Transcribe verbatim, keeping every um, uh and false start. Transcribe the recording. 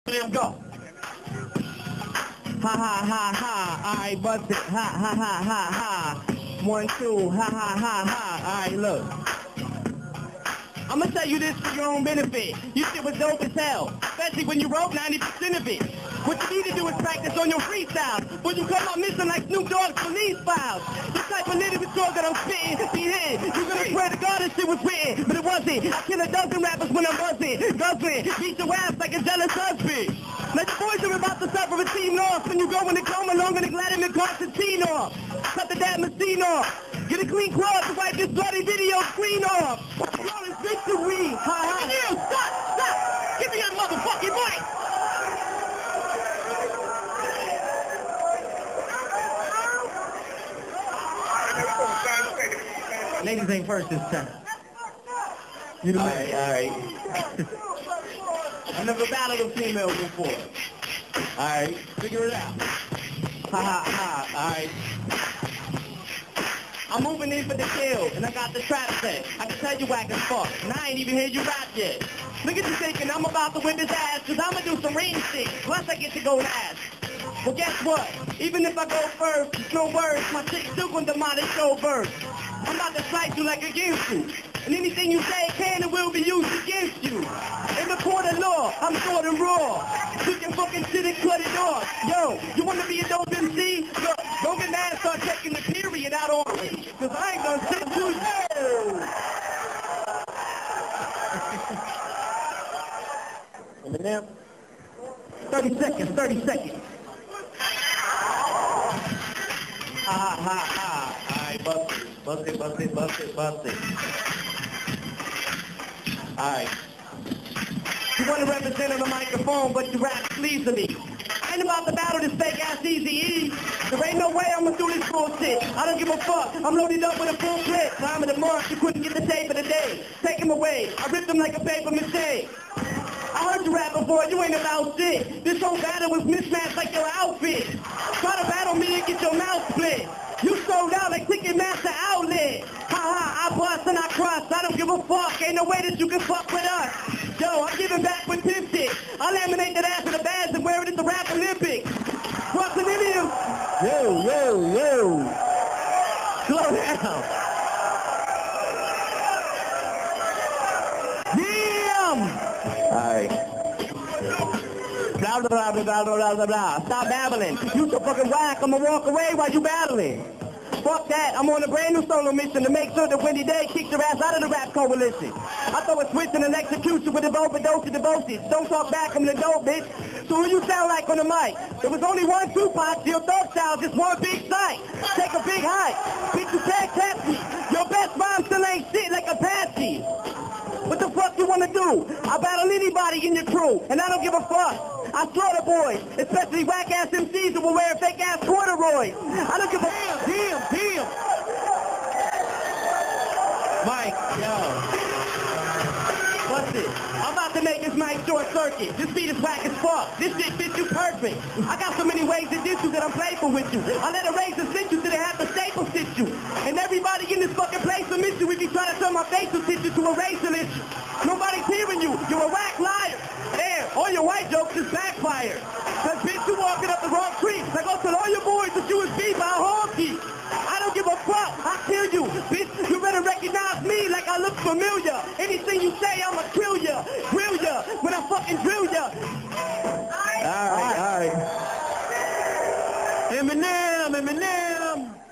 Let go. Ha ha ha ha. Alright, bust it. Ha ha ha ha ha. One, two. Ha ha ha ha. Alright, look. I'm gonna tell you this for your own benefit. You shit was dope as hell, especially when you wrote ninety percent of it. What you need to do is practice on your freestyle. When you come out missing like Snoop Dogg's police files. The type of lyrical talk that I'm spitting, be hit. You gonna swear to God this shit was written, but it wasn't. I kill a dozen rappers when I'm buzzing, guzzling, beat your ass like a jealous husband. Now your boys are about to suffer a team loss when you go in the coma longer than Vladimir Constantino. Cut the damn machine off. Get a clean cloth to wipe this bloody video screen off. Flawless victory. Ha ha. You stop, stop. Give me that motherfucking mic. Ladies ain't first this time. You know, all right, all right. I never battled a female before. All right, figure it out. Ha ha ha. All right. I'm moving in for the kill, and I got the trap set. I can tell you whack as fuck, and I ain't even hear you rap yet. Look at you thinking I'm about to whip his ass, cause I'ma do some ring shit, plus I get to go last. Well, guess what? Even if I go first, it's no words. My chick still gonna demolish your verse. I'm about to slice you like a ginsu. And anything you say can and will be used against you. In the court of law, I'm short and raw. You can fucking shit and cut it off. Yo, you wanna be a dope M C? Look, don't get mad and start taking the period out on me. Cause I ain't gonna sit to you. Eminem? thirty seconds, thirty seconds. Ha ha ha ha. Alright, bust it, bust it, bust it, bust it, bust it. Alright. You want to represent on the microphone, but you rap sleazily. I ain't about to battle this fake ass Eazy-E. There ain't no way I'm gonna do this bullshit. I don't give a fuck. I'm loaded up with a full clip. Time of the month, you couldn't get the tape of the day. Take him away. I ripped him like a paper mache. I heard you rap before, you ain't about shit. This whole battle was mismatched like your outfit. Try to battle me and get your mouth split. You sold out like Ticketmaster outlet. Ha ha, I bust and I crush. I don't give a fuck. Ain't no way that you can fuck with us. Yo, I'm giving back with pimp shit. I laminate that ass in the bags and wear it at the Rap Olympics. Crossing Indians. Yo, yo, yo. Slow down. Damn. Alright. Blah, blah, blah, blah, blah, blah, blah. Stop babbling. You so fucking whack, I'ma walk away while you battling. Fuck that, I'm on a brand new solo mission to make sure that Wendy Day kicks your ass out of the rap coalition. I throw a switch and an execution with a overdose of devoted. Don't talk back, I'm the dope, bitch. So who you sound like on the mic? There was only one Tupac, your thought style, just one big sight. Take a big hike. Bitch, you can't catch me. Your best rhyme still ain't shit like Apache. What the fuck you wanna do? I battle anybody in your crew, and I don't give a fuck. I slaughter boys, especially whack-ass M Cs who will wear fake-ass corduroys. I don't give a damn, damn, damn. Mike, yo. What's it? I'm about to make this mic short circuit. This beat is whack as fuck. This shit fits you perfect. I got so many ways to diss you that I'm playful with you. I let a razor sit you till they have to staple sit you. And everybody in this fucking place will miss you if you try to turn my facial tissue to a racial issue. Nobody's hearing you. You're a whack liar. There, all your white jokes just backfired. Cause bitch, you walking up the wrong creek. I go tell all your boys that you was beat by a honky. I don't give a fuck. I'll kill you. Bitch, you better recognize me like I look familiar. Anything you say, I'ma kill ya. Drill ya. When I fucking drill ya. Alright, alright. Eminem, Eminem.